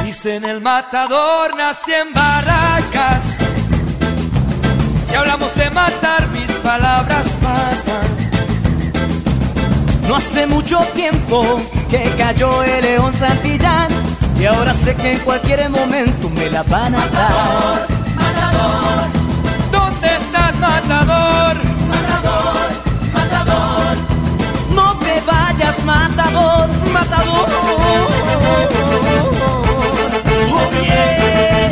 Nací en el Matador, nací en Barracas. Si hablamos de matar, mis palabras matan. No hace mucho tiempo que cayó el León Santillán, y ahora sé que en cualquier momento me la van a dar. Matador, ¿dónde estás, Matador? Matador, Matador. No te vayas, Matador, Matador. Oh, yeah.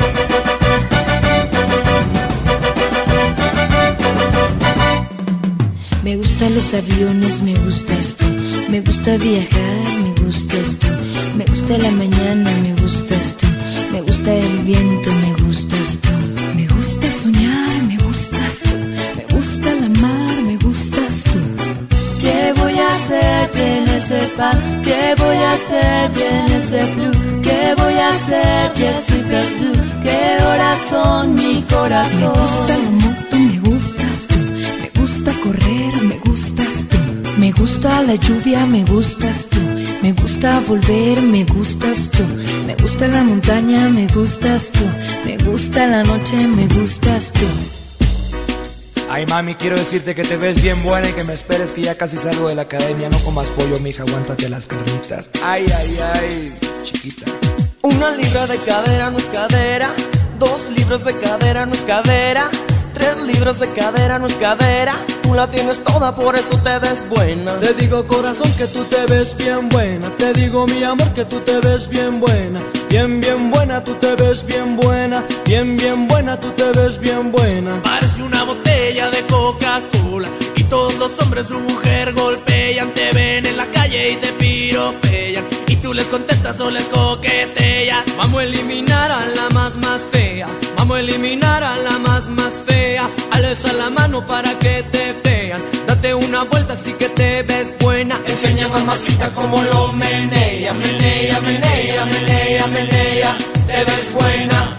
Me gustan los aviones, me gustas tú. Me gusta viajar, me gustas tú. Me gusta la mañana, me gustas tú. Me gusta el viento, me gustas tú. Me gusta soñar, me gustas tú. Me gusta la mar, me gustas tú. ¿Qué voy a hacer en ese pan? ¿Qué voy a hacer en ese blue? ¿Qué voy a hacer? Ya estoy perdido. ¿Qué horas son mi corazón? Me gusta la moto, me gustas tú. Me gusta correr, me gustas tú. Me gusta la lluvia, me gustas tú. Me gusta volver, me gustas tú. Me gusta la montaña, me gustas tú. Me gusta la noche, me gustas tú. Ay, mami, quiero decirte que te ves bien buena y que me esperes, que ya casi salgo de la academia. No comas pollo, mija, aguántate las carnitas. Ay, ay, ay, chiquita. 1 libra de cadera no es cadera. 2 libras de cadera no es cadera. 3 libras de cadera no es cadera. Tú la tienes toda, por eso te ves buena. Te digo, corazón, que tú te ves bien buena. Te digo, mi amor, que tú te ves bien buena. Bien, bien buena, tú te ves bien buena. Bien, bien buena, tú te ves bien buena. Parece una botella de Coca-Cola y todos los hombres su mujer golpean. Te ven en la calle y te piropean y tú les contestas o les coqueteas. Vamos a eliminar a la más fea. Vamos a eliminar a la más fea. Alza la mano para que te vean. Date una vuelta así que te ves buena. Enseña, mamacita, cómo lo menea. Menea, menea, menea, menea. Te ves buena.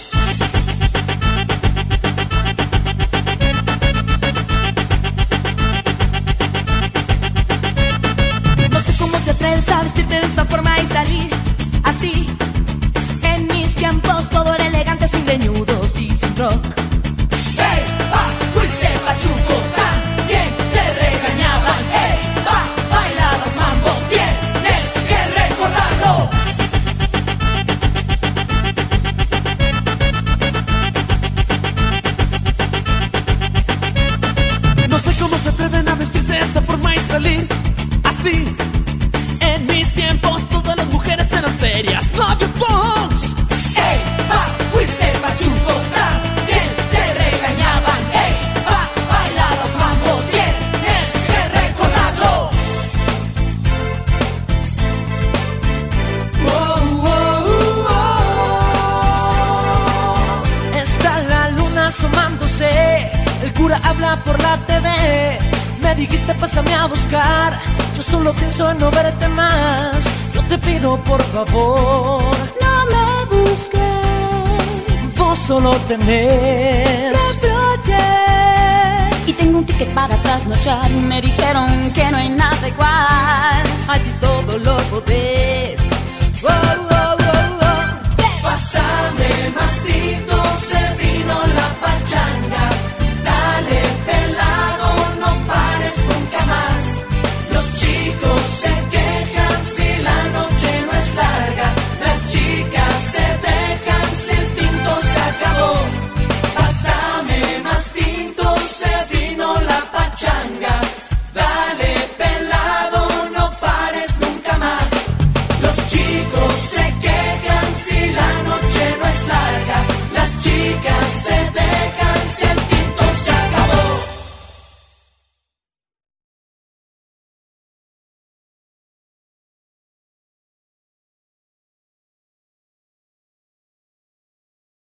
No sé cómo te atreves a vestirte de esta forma y salir así. En mis tiempos todo era elegante, sin greñudos y sin rock. Hey, fuiste pachuco, también te regañaban. Hey, bailabas mambo, tienes que recordarlo. No sé cómo se atreven a vestirse de esa forma y salir así. En mis tiempos todas las mujeres eran serias. Love your punks. Hey, fuiste pachuco, también te regañaban. Hey, bailabas mambo, tienes que recordarlo. Está la luna asomándose, el cura habla por la TV. Me dijiste pásame a buscar, yo solo pienso en no verte más. Yo te pido por favor, No me busques, vos solo tenés reproches. Y tengo un ticket para trasnochar. Me dijeron que no hay nada igual. allí todo lo podés.